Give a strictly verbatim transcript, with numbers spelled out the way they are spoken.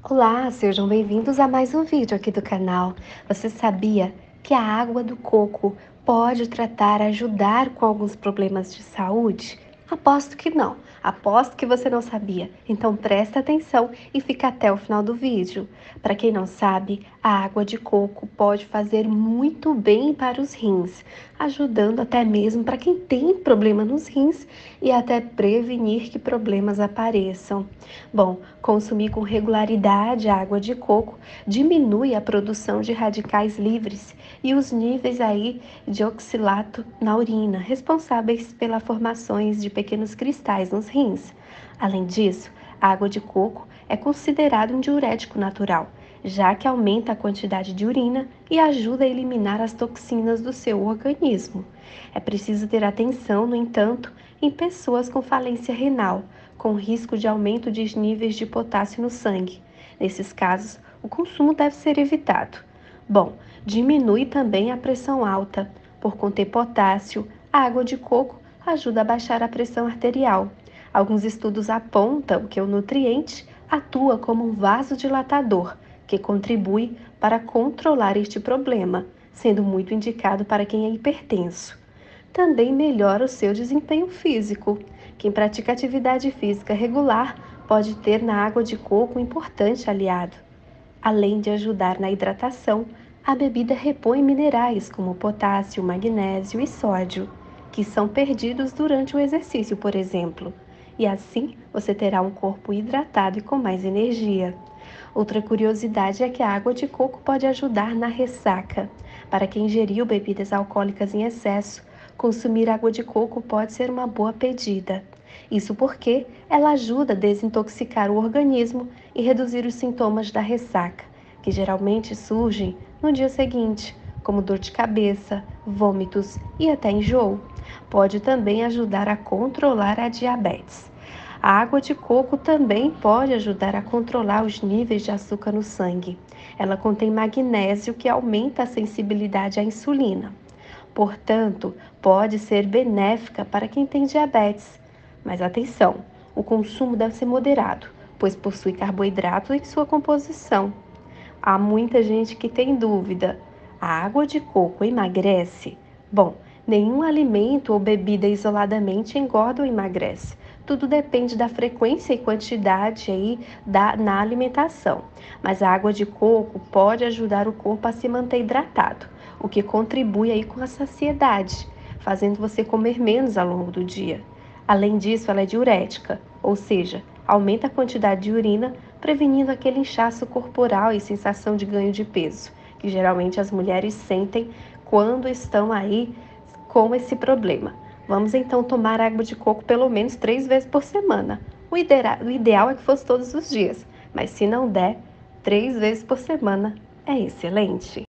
Olá, sejam bem-vindos a mais um vídeo aqui do canal. Você sabia que a água do coco pode tratar, ajudar com alguns problemas de saúde? Aposto que não. Aposto que você não sabia. Então presta atenção e fica até o final do vídeo. Para quem não sabe, a água de coco pode fazer muito bem para os rins, ajudando até mesmo para quem tem problema nos rins e até prevenir que problemas apareçam. Bom, consumir com regularidade a água de coco diminui a produção de radicais livres e os níveis aí de oxalato na urina, responsáveis pelas formações de pequenos cristais nos rins. Além disso, a água de coco é considerada um diurético natural, já que aumenta a quantidade de urina e ajuda a eliminar as toxinas do seu organismo. É preciso ter atenção, no entanto, em pessoas com falência renal, com risco de aumento de níveis de potássio no sangue. Nesses casos, o consumo deve ser evitado. Bom, diminui também a pressão alta. Por conter potássio, a água de coco ajuda a baixar a pressão arterial. Alguns estudos apontam que o nutriente atua como um vasodilatador, que contribui para controlar este problema, sendo muito indicado para quem é hipertenso. Também melhora o seu desempenho físico. Quem pratica atividade física regular pode ter na água de coco um importante aliado. Além de ajudar na hidratação, a bebida repõe minerais como potássio, magnésio e sódio, que são perdidos durante o exercício, por exemplo. E assim você terá um corpo hidratado e com mais energia. Outra curiosidade é que a água de coco pode ajudar na ressaca. Para quem ingeriu bebidas alcoólicas em excesso, consumir água de coco pode ser uma boa pedida. Isso porque ela ajuda a desintoxicar o organismo e reduzir os sintomas da ressaca, que geralmente surgem no dia seguinte, como dor de cabeça, vômitos e até enjoo. Pode também ajudar a controlar a diabetes. A água de coco também pode ajudar a controlar os níveis de açúcar no sangue. Ela contém magnésio, que aumenta a sensibilidade à insulina. Portanto, pode ser benéfica para quem tem diabetes. Mas atenção, o consumo deve ser moderado, pois possui carboidrato em sua composição. Há muita gente que tem dúvida: a água de coco emagrece? Bom, nenhum alimento ou bebida isoladamente engorda ou emagrece. Tudo depende da frequência e quantidade aí da, na alimentação. Mas a água de coco pode ajudar o corpo a se manter hidratado, o que contribui aí com a saciedade, fazendo você comer menos ao longo do dia. Além disso, ela é diurética, ou seja, aumenta a quantidade de urina, prevenindo aquele inchaço corporal e sensação de ganho de peso, que geralmente as mulheres sentem quando estão aí com esse problema. Vamos então tomar água de coco pelo menos três vezes por semana. O ideal, o ideal é que fosse todos os dias, mas se não der, três vezes por semana é excelente.